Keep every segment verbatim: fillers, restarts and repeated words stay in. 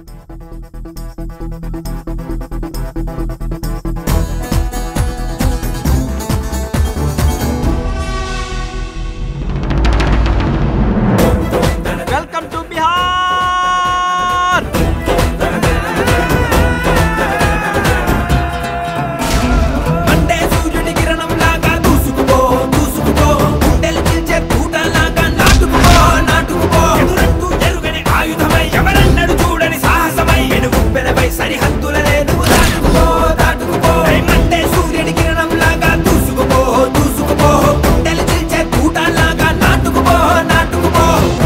Welcome to Bihar. Monday సూర్యుని కిరణం లాగా దూసుకుపో దూసుకుపో గుండెలు పిలిచే తూటలాగా నాటుకుపో నాటుకుపో ఎదురంటూ ఎరుగని ఆయుధమై ఎవరన్నడు చూడని సాహసమై వెనుగుప్పెనపై సరిహద్దులనే నువ్వు దాటుకుపో దాటుకుపో మండే సూర్యుని కిరణం లాగా దూసుకుపో దూసుకుపో గుండెలు పిలిచే తూటలాగా నాటుకుపో నాటుకుపో.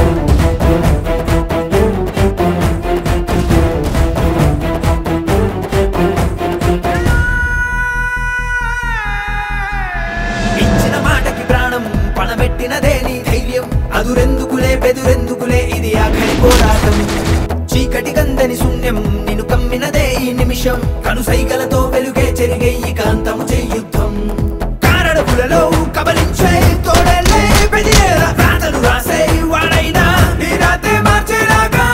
ఇచ్చిన మాటకి ప్రాణం పణబెట్టినదే నీ ధైర్యం. అదురెందుకులే బెదురెందుకులే ఇది ఆఖరి పోరాటం. చీకటి గందని శూన్యం నిన్ను కమ్మినదే ఈ నిమిషం. కనుసైగలతో వెలుగే చెరిగే ఈ కాంతము చెయ్యుద్ధం. కారడపులలో కబలించే తోడలే బెదిరేరా రాతలు రాసే వాడైనా నీ రాతే మార్చేలాగా.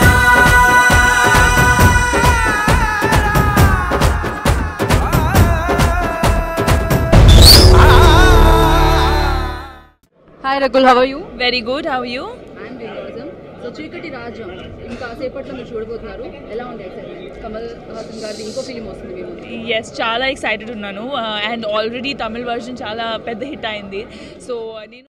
Hi Rakul, how are you? Very good. How are you? I'm doing awesome. So చీకటి రాజ్యం ఇంకా సేపట్లో మీరు చూడబోతున్నారు. ఎలా ఉంది ఎక్సైట్మెంట్? కమల్ హాసన్ గారి ఇంకో ఫిలిం వస్తుంది మీ ముందు. Yes, చాలా ఎక్సైటెడ్ ఉన్నాను అండ్ ఆల్రెడీ తమిళ్ వర్షన్ చాలా పెద్ద హిట్ అయింది. సో నేను